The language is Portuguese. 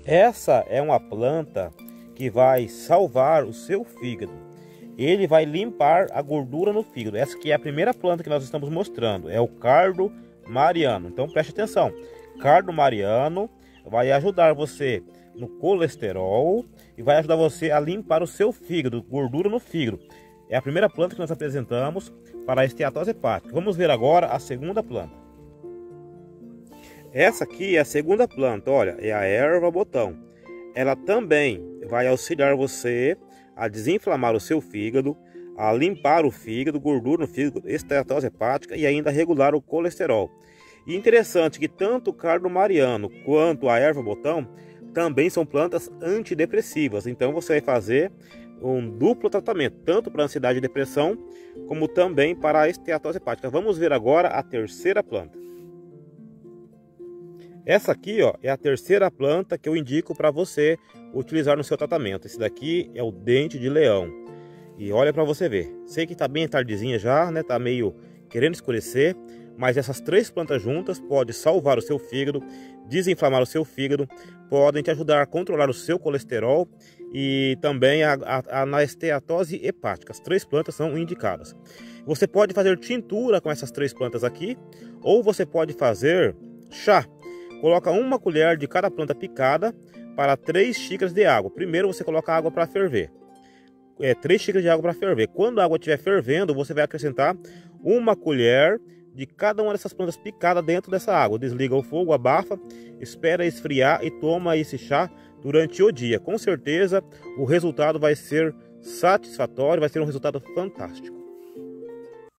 Essa é uma planta que vai salvar o seu fígado. Ele vai limpar a gordura no fígado. Essa aqui é a primeira planta que nós estamos mostrando. É o cardo mariano. Então preste atenção. Cardo mariano vai ajudar você no colesterol e vai ajudar você a limpar o seu fígado, gordura no fígado. É a primeira planta que nós apresentamos para a esteatose hepática. Vamos ver agora a segunda planta. Essa aqui é a segunda planta, olha, é a erva botão. Ela também vai auxiliar você a desinflamar o seu fígado, a limpar o fígado, gordura no fígado, esteatose hepática e ainda regular o colesterol. E interessante que tanto o cardo mariano quanto a erva botão também são plantas antidepressivas. Então você vai fazer um duplo tratamento, tanto para ansiedade e depressão, como também para a esteatose hepática. Vamos ver agora a terceira planta. Essa aqui, ó, é a terceira planta que eu indico para você utilizar no seu tratamento. Esse daqui é o dente de leão. E olha para você ver. Sei que tá bem tardezinha já, né? Tá meio querendo escurecer, mas essas três plantas juntas podem salvar o seu fígado, desinflamar o seu fígado, podem te ajudar a controlar o seu colesterol e também na esteatose hepática. As três plantas são indicadas. Você pode fazer tintura com essas três plantas aqui, ou você pode fazer chá. Coloca uma colher de cada planta picada para 3 xícaras de água. Primeiro você coloca a água para ferver. 3 xícaras de água para ferver. Quando a água estiver fervendo, você vai acrescentar uma colher de cada uma dessas plantas picadas dentro dessa água. Desliga o fogo, abafa, espera esfriar e toma esse chá durante o dia. Com certeza o resultado vai ser satisfatório, vai ser um resultado fantástico.